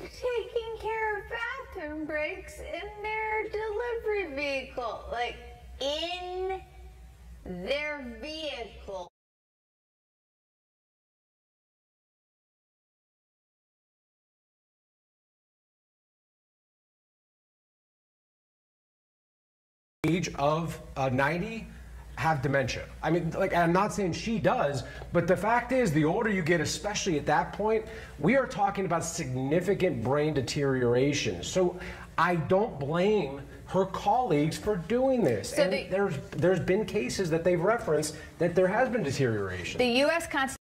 taking care of bathroom breaks in their delivery vehicle, like in their vehicle. Age of 90 have dementia. I mean, like, I'm not saying she does, but the fact is, the older you get, especially at that point, we are talking about significant brain deterioration. So I don't blame her colleagues for doing this. So and there's been cases that they've referenced that there has been deterioration. The U.S. Constitution